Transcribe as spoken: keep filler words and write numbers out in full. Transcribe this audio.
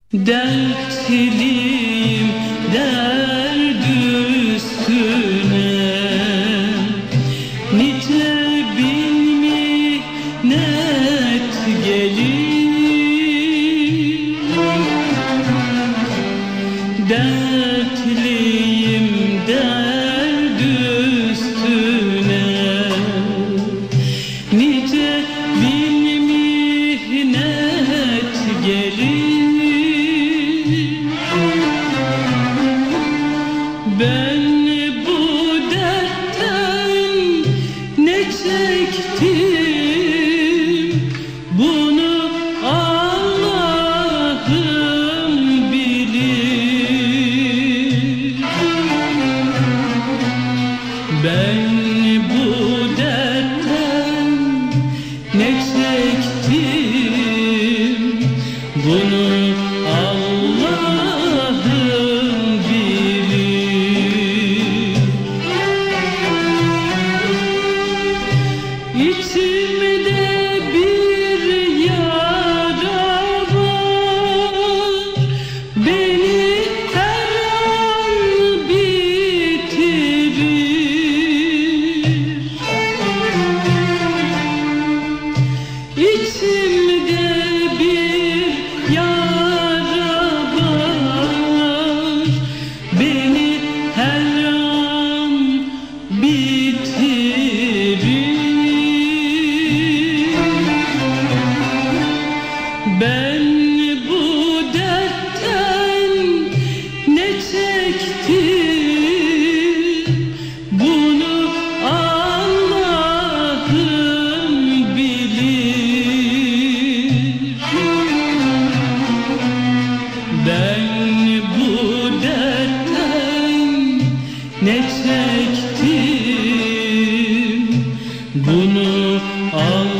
Dertliyim derd üstüne, nice bin minnet gelir. Dertliyim derd üstüne, nice bin minnet gelir. Ben bu dertten ne çektim, bunu Allah'ım bilir. Ben bu dertten ne çektim, bunu Allah'ım bilir. İçimde bir yara var, beni her an bitirir. İçimde bir yara var, beni her an bitirir. Ben bu dertten ne çektim, bunu Allah'ım bilir. Ben bu dertten ne çektim, bunu Allah'ım